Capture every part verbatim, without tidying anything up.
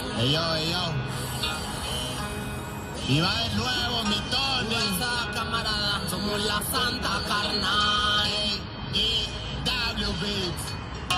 Ey yo, ey yo. Y va de nuevo mi Tony. Esa camarada, somos la santa carnal. Y W Beats.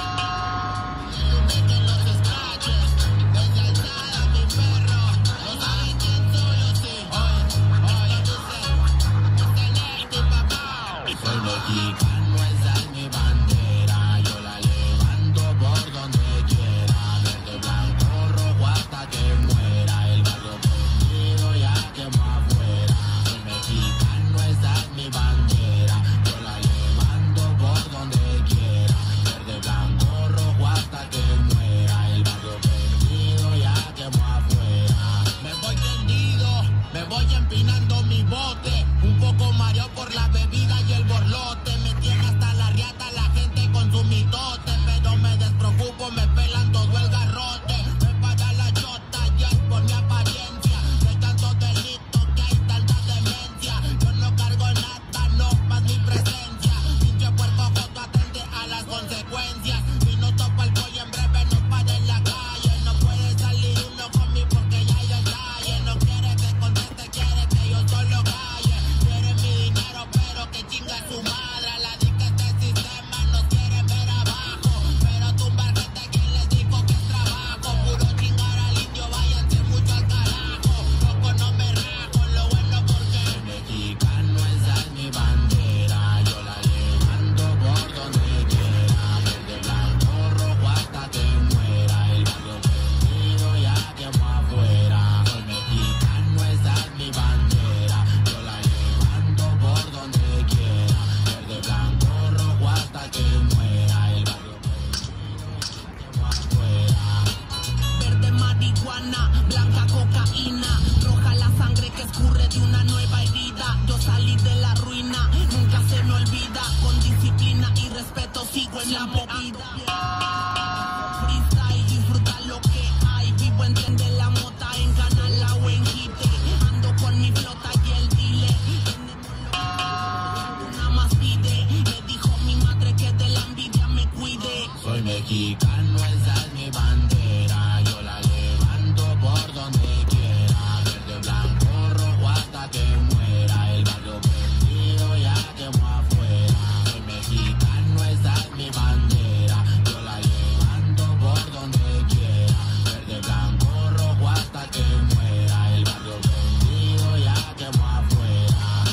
Mexicano, esa es mi bandera, yo la levanto por donde quiera, verde, blanco, rojo hasta que muera, el barrio perdido ya quemó afuera. Soy mexicano, esa es mi bandera, yo la levanto por donde quiera, verde, blanco, rojo hasta que muera, el barrio perdido ya quemó afuera. Me voy tendido, me voy empinando mi bote, un poco mareado por la bebida y el borlote, me tiene hasta la riata la gente con su mitote, pero me despreocupo, me pelan todo el garrote, me para la chota ya es por mi apariencia, de tantos delitos que hay tanta demencia, yo no cargo nada, no más mi presencia, pinche puerco joto atende a las consecuencias, si no topa el pollo en breve nos para en la calle, no puede salir uno conmigo porque ya hay detalle, no quiere que conteste, quiere que yo solo calle, quiere mi dinero pero que chinga su madre, a la disca este sistema nos quieren ver abajo, pero tumbar gente quien les dijo que es trabajo, puro chingar al indio, váyanse mucho al carajo, loco no me rajo, lo bueno porque soy mexicano, esa es mi bandera, yo la levanto por donde quiera, verde, blanco, rojo hasta que muera, el barrio perdido ya quemó afuera, soy mexicano, esa es mi bandera, yo la levanto por donde quiera, verde, blanco, rojo hasta que muera, el barrio perdido ya quemó afuera. Verde marihuana, blanca cocaína, roja la sangre que escurre de una nueva herida. Yo salí de la ruina, nunca se me olvida. Con disciplina y respeto sigo en la movida. Freestyle, disfruta lo que hay. Vivo en tren de la mota, en Canala o en Jite. Ando con mi flota y el dile. Una más pide. Me dijo mi madre que de la envidia me cuide. Soy mexicano, esa es mi bandera, yo la levanto por donde quiera, verde, blanco, rojo hasta que muera, el barrio perdido ya quemó afuera. Soy mexicano, esa es mi bandera, yo la levanto por donde quiera, verde, blanco, rojo hasta que muera, el barrio perdido ya quemó afuera.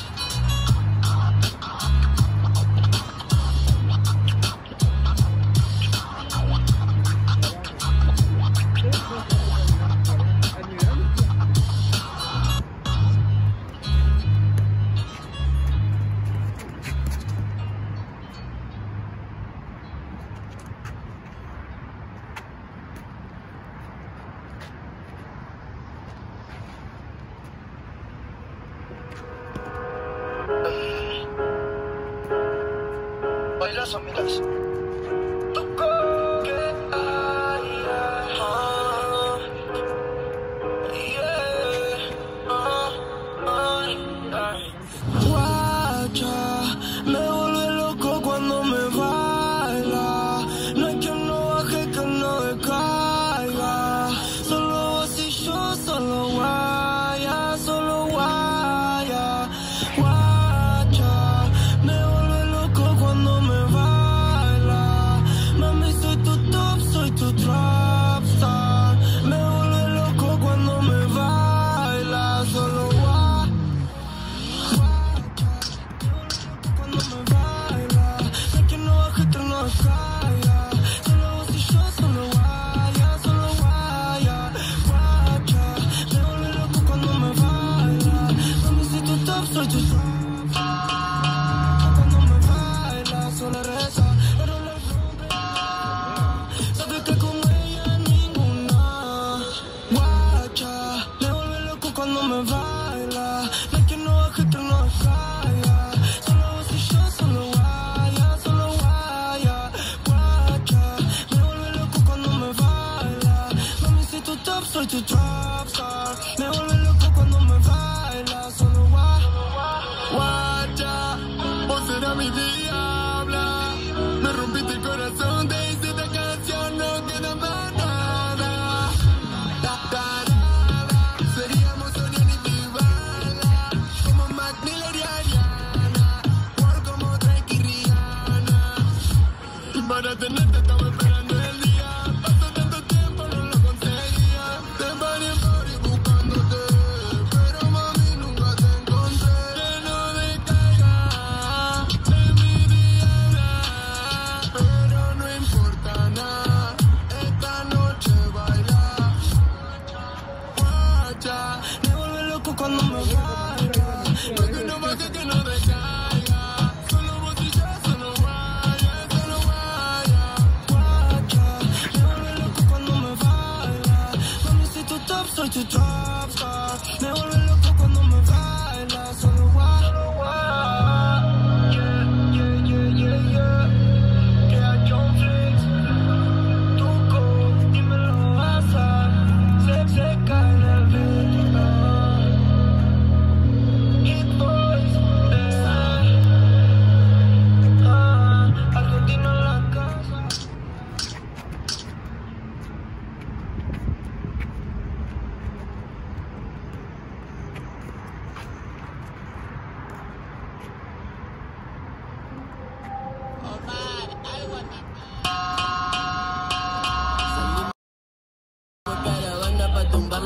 Bailas amigas. Guacha, me vuelve loco cuando me baila. No hay quien no baje que no decaiga. Solo vos y yo, solo guaya, solo guaya. Guacha, me vuelve loco cuando me baila. tumba